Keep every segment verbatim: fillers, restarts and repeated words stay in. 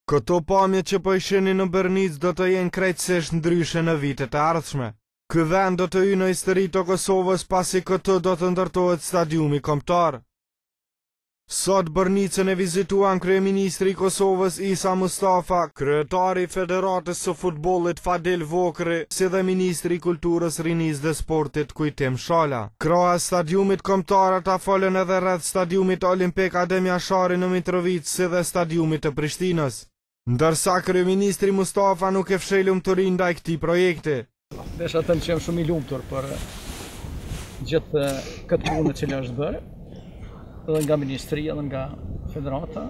Këto pamje që po i shihni në Bërnicë do të jenë krejtësisht ndryshe në vitet e ardhshme. Ky vend do të hyjë në historitë të Kosovës pasi këtu do të ndërtohet stadiumi kombëtar. Sot Bërnicën e vizituan kryeministri i Kosovës Isa Mustafa, kryetari i Federatës së Futbollit Fadil Vokrri, si dhe ministri i Kulturës, Rinisë dhe Sportit Kujtim Shala. Krahas stadiumit kombëtar ata folën edhe rreth stadiumit olimpik Ademja Shari në Mitrovicë si dhe stadiumit të Prishtinës. Ndërsa kryeministri Mustafa nuk e fsheh lumturinë ndaj këtij projekti. Desha të më qemë shumë i lumtur për gjithë këtë punë që është bërë, edhe nga Ministria edhe nga Federata,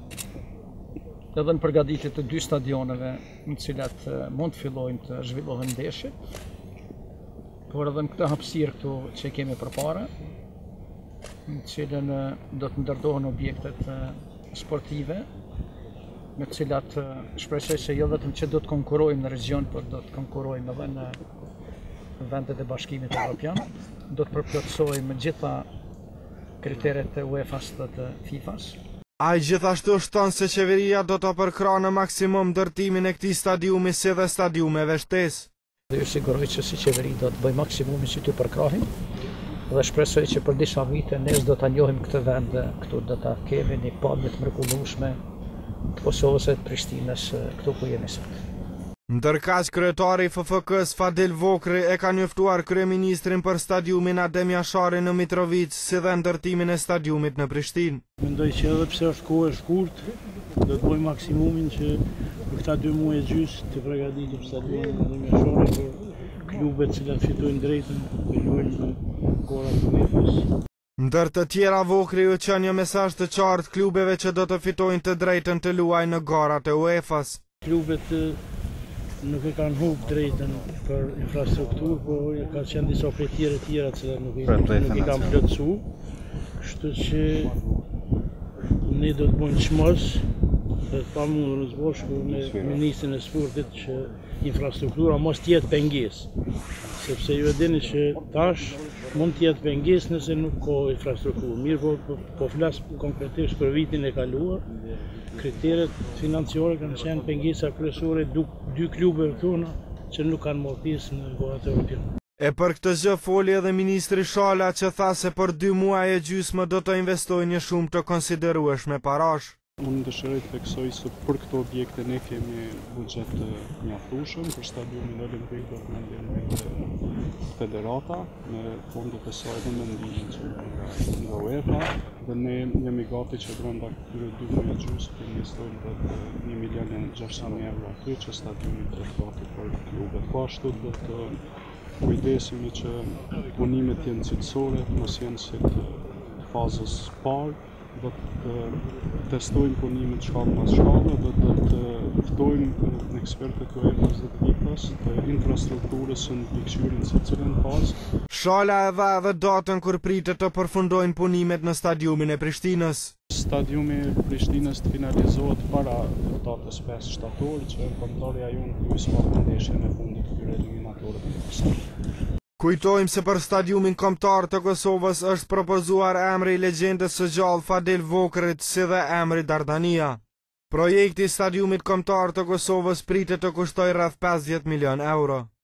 edhe në përgatitje të dy stadioneve në cilat mund të fillojnë të zhvillohen ndeshjet, por edhe në këtë hapësirë këtu që kemi përpara, në cilën do të ndërtohen objektet sportive, me të cilat shpresoj se jo vetëm që do të konkurrojmë në region, por do të konkurrojmë edhe në vendet e Bashkimit Evropian, do të përplotësojmë gjitha kriteret e UEFA-s dhe të FIFA-s. Ai gjithashtu shton se qeveria do të përkrahë në maksimum ndërtimin e këtij stadiumi si dhe stadiumeve shtesë. Dhe ju siguroj që si qeveri do të bëj maksimumin që t'ju përkrahim dhe shpresoj që për disa vite ne do ta njohim këtë vend këtu, do ta kemi një pamje të mrekullueshme të Kosovës e të Prishtinës këtu ku jemi sot. Ndërkaq kryetari i F F K-s Fadil Vokrri e ka njoftuar kryeministrin për stadiumin Ademja Shari në Mitrovicë si dhe ndërtimin e stadiumit në Prishtinë. Mendoj që edhe pse është kohë e shkurtër, do të bëjmë maksimumin që për këta dy muaj e gjys të përgatitim stadiumin Ademja Shari për klubet që fitojnë drejtën të luajnë në korat e UEFA-s. Ndër të tjera, Vokrri u çon një mesazh të qartë klubeve që do të fitojnë të drejtën të luajnë në garat e UEFA-s. Klubet nuk e kanë humbur drejtën për infrastrukturë, por ka qenë disa pritje të tjera që nuk i nuk i kanë plotësuar. Kështu që ne do të bëjmë çmos dhe të pamundur në zbashku me ministrin e sportit që infrastruktura mos të jetë pengesë, sepse ju e dini që tash mund të jetë pengesë nëse nuk ka infrastrukturë. Mirë, po, po flas konkretisht për vitin e kaluar, kriteret financiare kanë qenë pengesa kryesore dy klubeve tona që nuk kanë marrë pjesë në garat evropiane. E për këtë gjë foli edhe ministri Shala që tha se për dy muaj e gjysmë do të investojë një shumë të konsiderueshme parash. Unë dëshiroj të theksoj se për këto objekte ne kemi buxhet të mjaftueshëm, për stadiumin olimpik do të ndihmojë Federata me fondet e saj dhe me ndihmën që nga UEFA, dhe ne jemi gati që brenda këtyre dy muajve gjysmë të investojmë rreth një milion e gjashtëqind mijë euro aty që stadiumi të gati për klubet. Po ashtu do të kujdesemi që punimet jenë cilësore, mos jenë si të fazës parë. Do të testojmë punimin shkallë pas shkallë dhe do të ftojmë ekspertët e UEFA-s dhe të FIFA-s të infrastrukturës në pikëqyrjen se cilën fazë. Shala e dha edhe datën kur pritet të përfundojnë punimet në stadiumin e Prishtinës. Stadiumi i Prishtinës të finalizohet para datës pesë shtator, që kombëtarja jonë hyjë pa ndeshjen e fundit të këtyre eliminatorëve të Kosovës. Kujtojmë se për stadiumin kombëtar të Kosovës është propozuar emri i legjendës së gjallë Fadil Vokrrit si dhe emri Dardania. Projekti i stadiumit kombëtar të Kosovës pritet të kushtojë rreth pesëdhjetë milion euro.